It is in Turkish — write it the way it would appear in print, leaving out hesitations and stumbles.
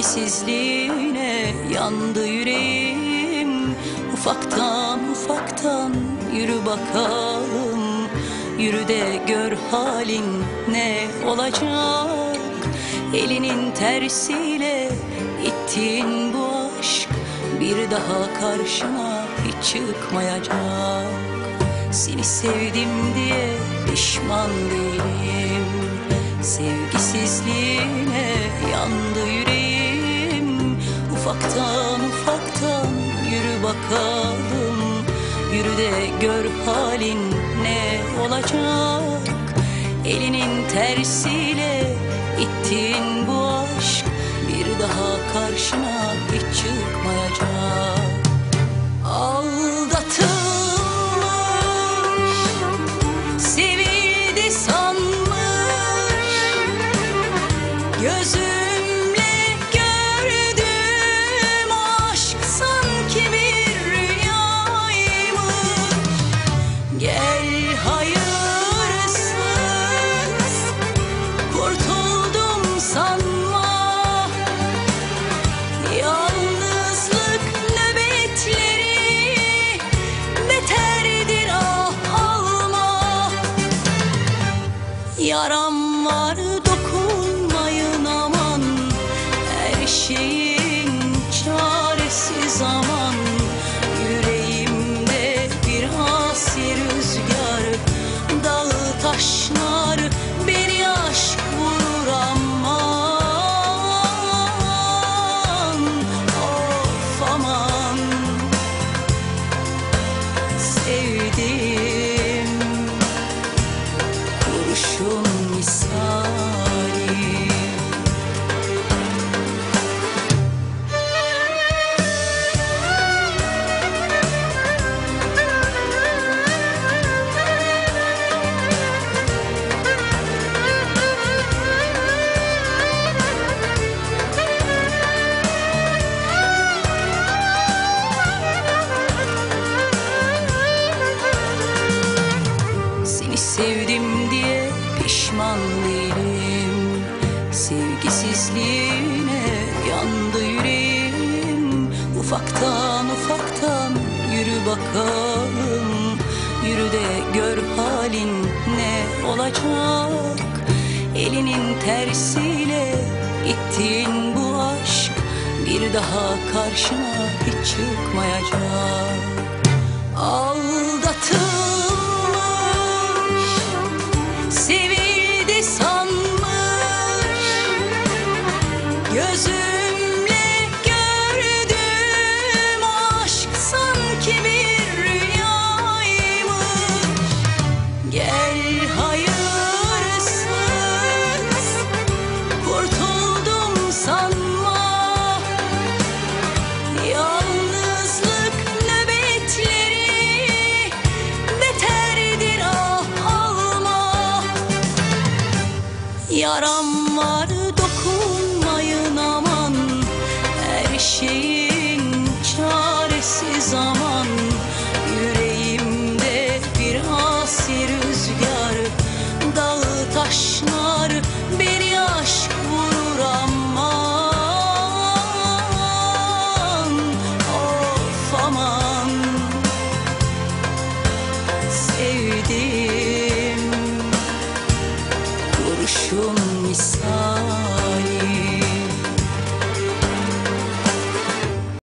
Sevgisizliğine yandı yüreğim. Ufaktan ufaktan yürü bakalım. Yürü de gör halin ne olacak. Elinin tersiyle ittiğin bu aşk bir daha karşına hiç çıkmayacak. Seni sevdim diye pişman değilim. Sevgisizliğine yandı yüreğim. Ufaktan ufaktan yürü bakalım. Yürü de gör halin ne olacak. Elinin tersiyle ittiğin bu aşk bir daha karşına hiç çıkmayacak. Aldatılmış, sevildi sanmış, gözümle gördüm aşk sanki bir rüyaymış. Gel hayırsız, kurtuldum sanma. Yalnızlık nöbetleri beterdir, ah alma. Yaram var dokunmayın aman, her şeyin çaresi zaman. Yüreğimde bir asi rüzgar, dağı taşlar beni aşk vurur aman. Of aman, sevdim kurşun misali. Seni sevdim diye pişman değilim. Sevgisizliğine yandı yüreğim. Ufaktan ufaktan yürü bakalım. Yürü de gör halin ne olacak. Elinin tersiyle ittiğin bu aşk bir daha karşına hiç çıkmayacak. Aldatılmış, sevildi sanmış, gözüm